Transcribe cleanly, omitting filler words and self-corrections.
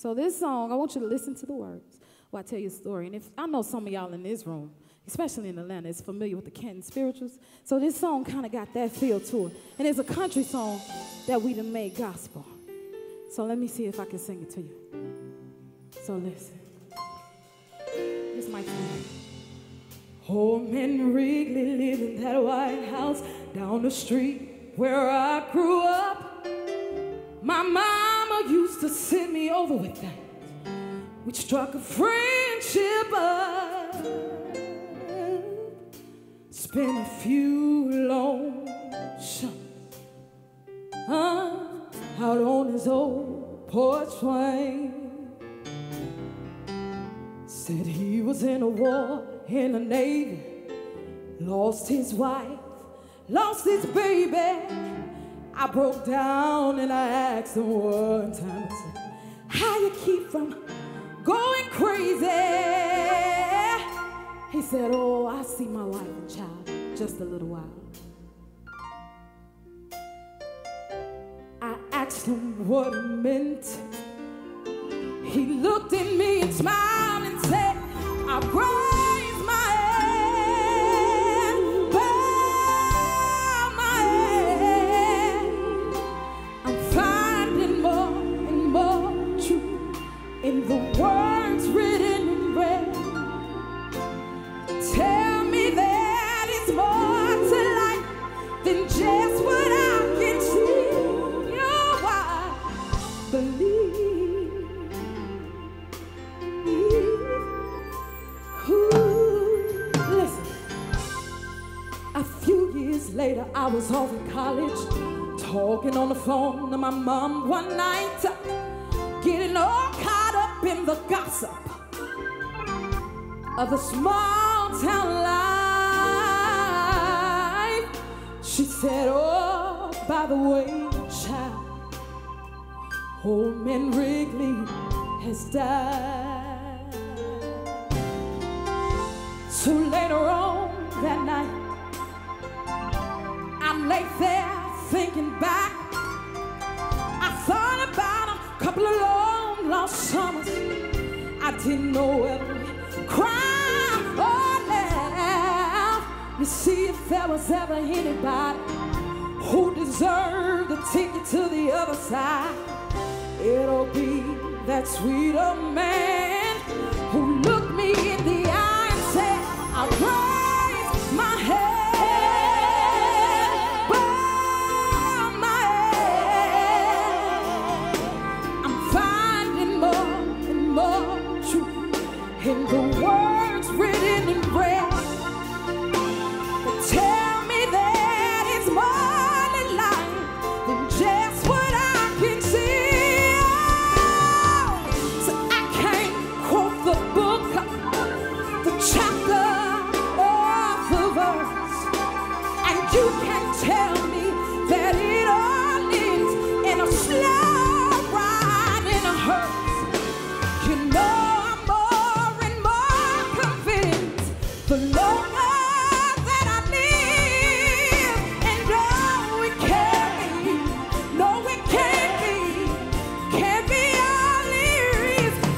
So this song, I want you to listen to the words while I tell you a story. And if I know some of y'all in this room, especially in Atlanta, is familiar with the Canton Spirituals. So this song kind of got that feel to it. And it's a country song that we done made gospel. So let me see if I can sing it to you. So listen. This might be. Home in Wrigley, live in that White House down the street where I grew up. My mama used to send me over with that. We struck a friendship up. Spent a few long summers out on his old porch swing. Said he was in a war in the Navy, lost his wife, lost his baby. I broke down and I asked him one time, I said, how you keep from going crazy? He said, oh, I see my wife and child just a little while. I asked him what it meant. He looked at me and smiled and said, I raise my hand, bow my head. I'm finding more and more truth in the words written in red. Tell me that it's more to life than just what I can see. Oh, I believe. Listen. A few years later, I was off in college, talking on the phone to my mom one night, getting all caught up in the gossip of the small town life. She said, oh, by the way, child, old man Wrigley has died. So later on that night, I lay there thinking back. I thought about a couple of long lost summers. I didn't know whether to cry or laugh. You see, if there was ever anybody who deserved to take you to the other side, it'll be that sweet old man who looked me in the eye and said, I'll raise my head, bow my head. I'm finding more and more truth in the words written in red. But tell me that it's more than life than just what I can see. So I can't quote the book, the chapter, you can tell me that it all ends in a slow ride in a hearse. You know I'm more and more convinced the longer that I live. And no, it can't be all it is.